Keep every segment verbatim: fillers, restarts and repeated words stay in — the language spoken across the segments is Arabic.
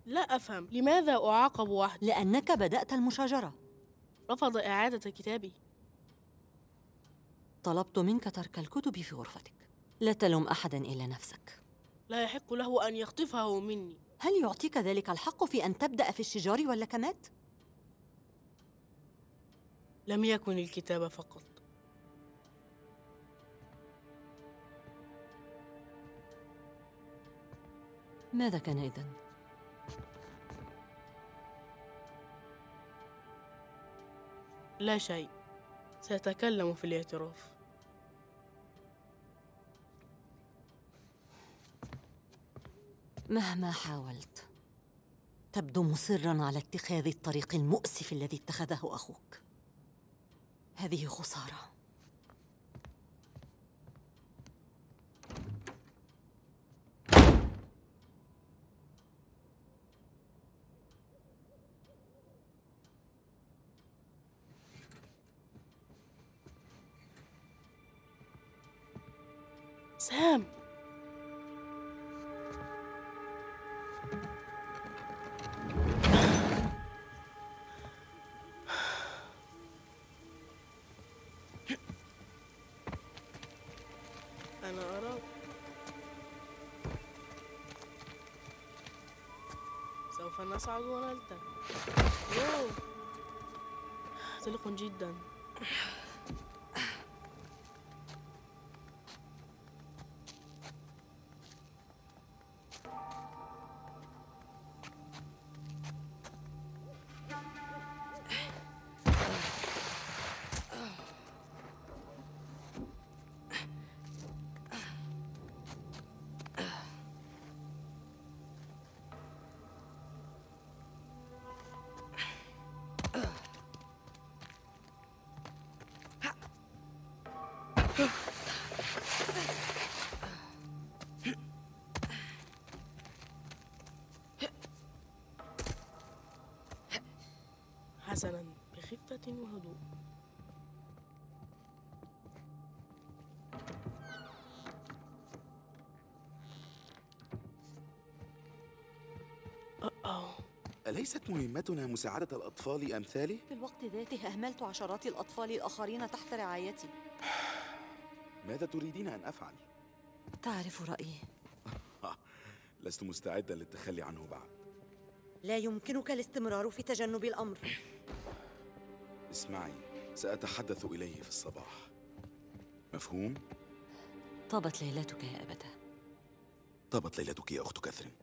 لا أفهم، لماذا أعاقب وحدي؟ لأنك بدأت المشاجرة. رفض إعادة كتابي. طلبت منك ترك الكتب في غرفتك. لا تلوم أحداً إلا نفسك. لا يحق له أن يخطفه مني. هل يعطيك ذلك الحق في أن تبدأ في الشجار واللكمات؟ لم يكن الكتاب فقط. ماذا كان إذن؟ لا شيء، سأتكلم في الاعتراف. مهما حاولت تبدو مصراً على اتخاذ الطريق المؤسف الذي اتخذه أخوك. هذه خسارة. سام، أنا أراك. سوف نصعد ونلتقي. أوه، طلق جدا. حسناً، بخفة وهدوء. أوه. أليست مهمتنا مساعدة الأطفال أمثالي؟ في الوقت ذاته أهملت عشرات الأطفال الآخرين تحت رعايتي. ماذا تريدين أن أفعل؟ تعرف رأيي. لست مستعدا للتخلي عنه بعد. لا يمكنك الاستمرار في تجنب الأمر. اسمعي، سأتحدث إليه في الصباح. مفهوم؟ طابت ليلتك يا أبتاه. طابت ليلتك يا أخت كاثرين.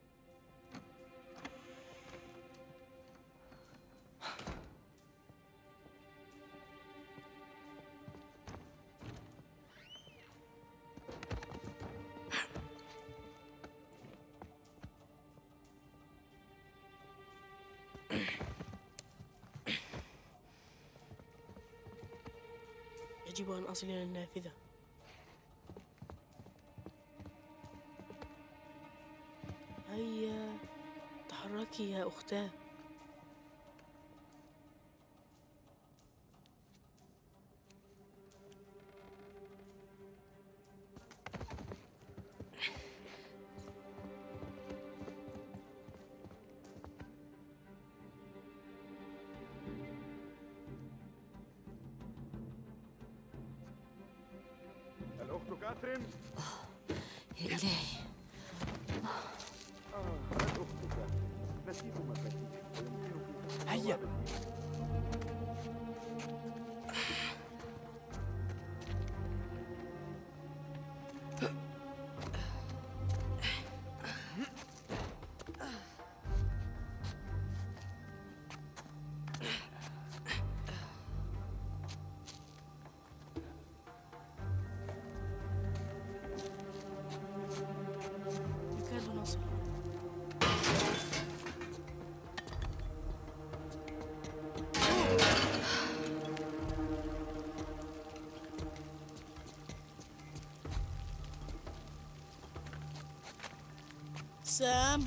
يجب أن أصل إلى النافذة. هيا تحركي يا أختاه. الأخت كاثرين. يا إلهي. آه، الأخت كاثرين. نسيت مفاتيحي ويمكنك. هيا. نكاد نصل. سام،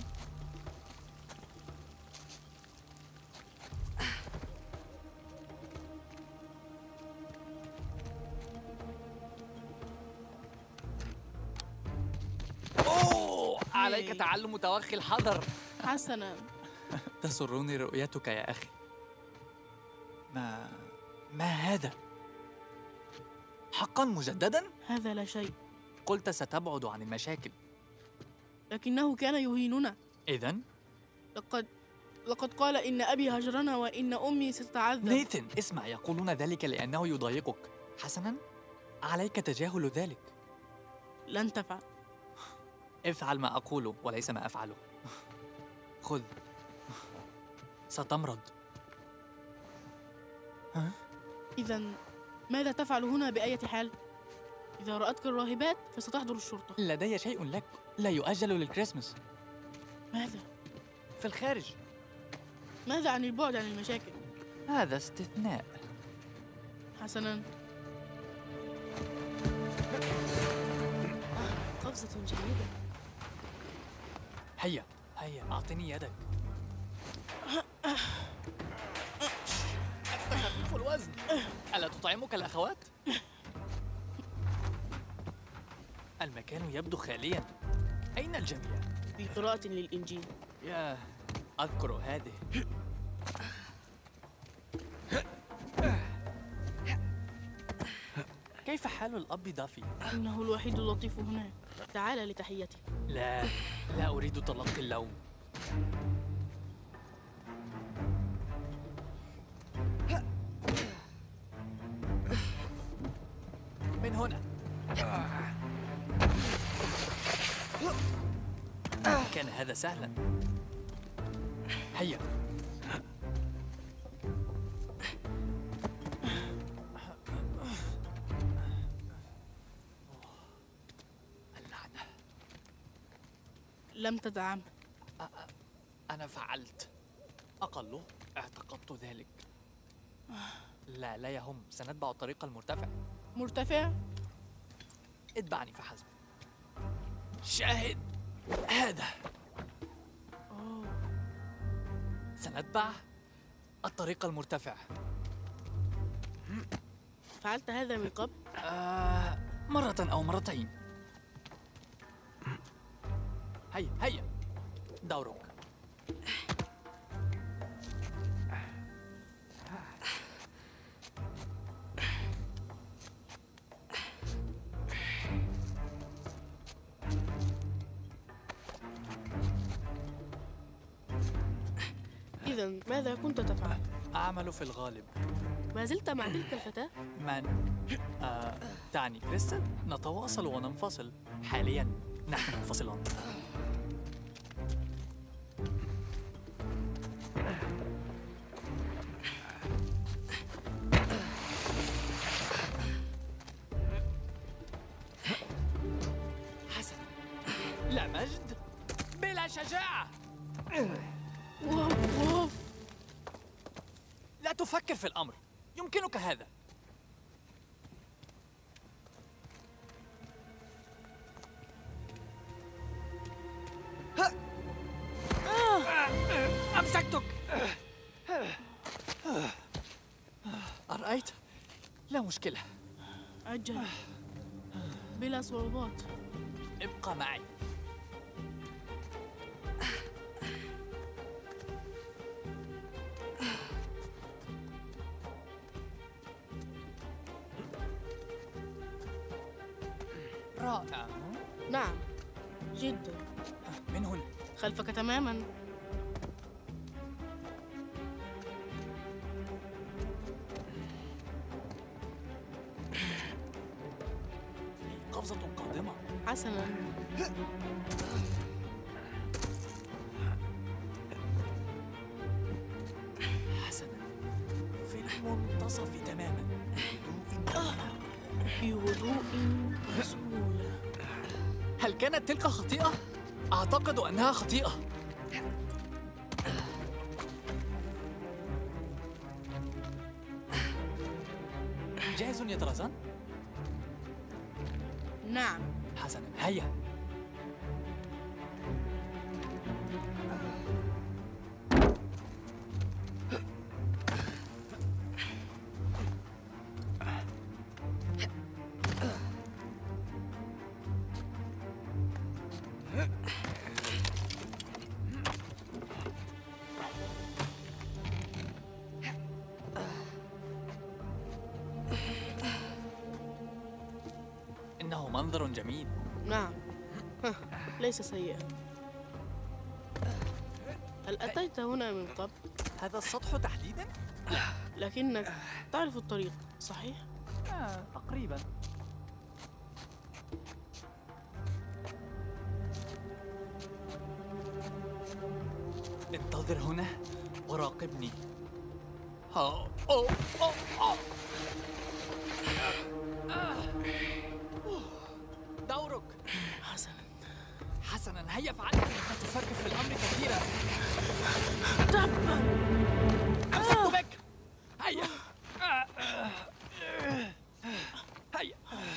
أوه عليك تعلم توخي الحذر. حسنا. تسرني رؤيتك يا أخي. ما ما هذا؟ حقا مجددا؟ هذا لا شيء. قلت ستبعد عن المشاكل. لكنه كان يهيننا. إذن؟ لقد لقد قال إن أبي هجرنا وإن أمي ستتعذب. نيثن، اسمع، يقولون ذلك لأنه يضايقك. حسنا، عليك تجاهل ذلك. لن تفعل. افعل ما أقوله وليس ما أفعله. خذ. ستمرض. ها؟ إذا ماذا تفعل هنا بأية حال؟ إذا رأتك الراهبات فستحضر الشرطة. لدي شيء لك لا يؤجل للكريسماس. ماذا؟ في الخارج. ماذا عن البعد عن المشاكل؟ هذا استثناء. حسناً. آه، قفزة جيدة. هيا هيا أعطني يدك. أنت خفيف الوزن. ألا تطعمك الأخوات؟ المكان يبدو خالياً. أين الجميع؟ في قراءة للإنجيل. يا أذكر هذه. كيف حال الأب دافي؟ إنه الوحيد اللطيف هناك. تعال لتحيتي. لا، لا أريد تلقي اللوم. من هنا. كان هذا سهلا. هيا. اللعنة. لم تدعم. أنا فعلت. أقله اعتقدت ذلك. لا لا يهم، سنتبع الطريق المرتفع. مرتفع؟ اتبعني فحسب. شاهد هذا. أوه. سنتبع الطريق المرتفع. فعلت هذا من قبل؟ آه مرة أو مرتين. هيا هيا دورك. إذن ماذا كنت تفعل؟ أعمل في الغالب. ما زلت مع تلك الفتاة؟ من؟ آه، تعني كريستال؟ نتواصل وننفصل. حاليا نحن منفصلون. حسن، لا مجد بلا شجاعة. واو واو. لا تفكر في الأمر، يمكنك هذا. أمسكتك. أرأيت؟ لا مشكلة. أجل. بلا صعوبات. ابقى معي. رائع. نعم جدا. من هنا. خلفك تماما. قفزة قادمة. حسنا. حسنا، في المنتصف تماما. بوضوء وسهولة. هل كانت تلك خطيئة؟ أعتقد أنها خطيئة. جاهز يا طرزان؟ نعم. حسنا، هيا. منظر جميل. نعم. ها، ليس سيئا. هل أتيت هنا من قبل؟ هذا السطح تحديداً؟ لكنك تعرف الطريق، صحيح؟ آه، تقريباً. انتظر هنا وراقبني. ها أوه أوه أوه. دورك. حسنا. حسناً، هيا فعل. لا تفكر في الأمر كثيراً. تبا. أمسكت بك. هيا. هيا.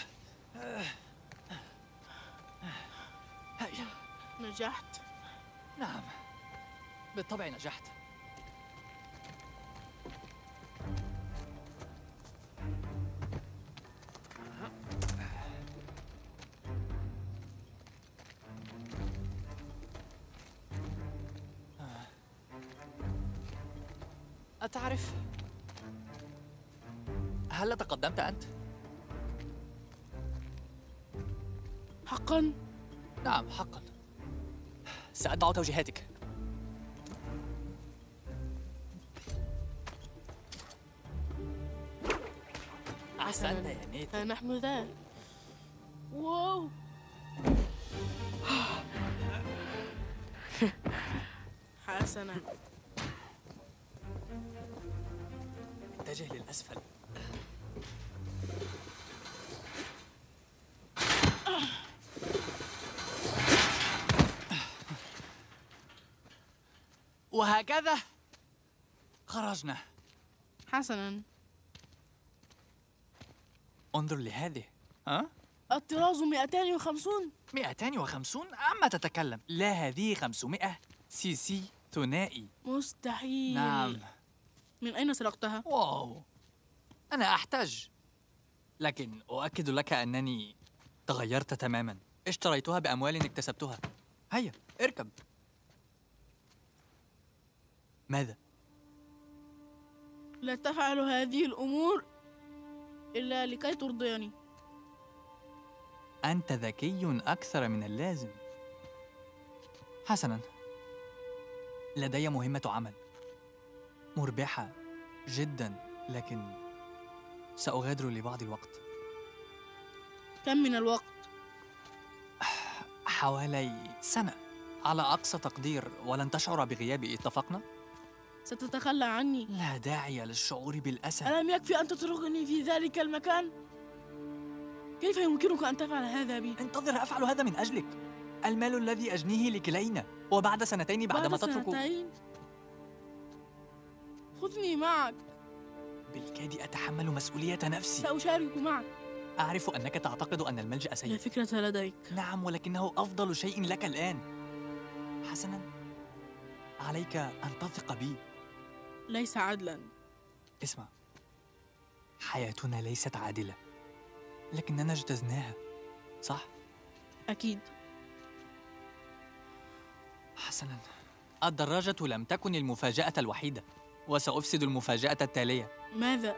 هيا. نجحت. نعم، بالطبع نجحت. أتعرف، هل تقدمت أنت؟ حقا؟ نعم حقا. سأتبع توجيهاتك. أحسنت يا نيت. ها نحن ذا. واو. حسنا. اتجه للأسفل. وهكذا خرجنا. حسنا. انظر لهذه. ها؟ الطراز مئتين وخمسون. مئتين وخمسون؟ عما تتكلم؟ لا، هذه خمسمائة سي سي ثنائي. مستحيل. نعم. من أين سرقتها؟ واو، أنا أحتاج، لكن أؤكد لك أنني تغيرت تماماً. اشتريتها بأموال اكتسبتها. هيا اركب. ماذا؟ لا تفعل هذه الأمور إلا لكي ترضيني. أنت ذكي أكثر من اللازم. حسناً، لدي مهمة عمل مربحة جداً، لكن سأغادر لبعض الوقت. كم من الوقت؟ حوالي سنة على أقصى تقدير، ولن تشعر بغيابي. اتفقنا؟ ستتخلى عني؟ لا داعي للشعور بالأسى. ألم يكفي أن تتركني في ذلك المكان؟ كيف يمكنك أن تفعل هذا بي؟ انتظر، أفعل هذا من أجلك. المال الذي أجنيه لكلينا، وبعد سنتين بعدما بعد تترك. سنتين؟ خذني معك. بالكاد أتحمل مسؤولية نفسي. سأشارك معك. أعرف أنك تعتقد أن الملجأ لا سيء. فكرة لديك. نعم، ولكنه أفضل شيء لك الآن. حسناً، عليك أن تثق بي. ليس عدلاً. اسمع، حياتنا ليست عادلة، لكننا اجتزناها، صح؟ أكيد. حسناً، الدراجة لم تكن المفاجأة الوحيدة، وسأفسد المفاجأة التالية. ماذا؟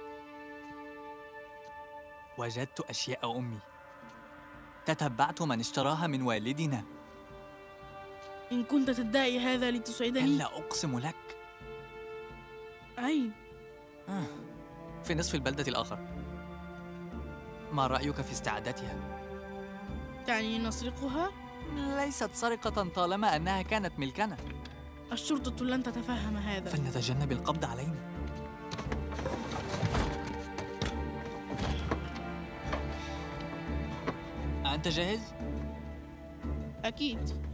وجدت أشياء أمي. تتبعت من اشتراها من والدنا. إن كنت تدعي هذا لتسعدني؟ كلا، أقسم لك. أين؟ آه. في نصف البلدة الآخر. ما رأيك في استعادتها؟ تعني نسرقها؟ ليست سرقة طالما أنها كانت ملكنا. الشرطة لن تتفهم هذا. فلنتجنب القبض علينا. أنت جاهز؟ أكيد.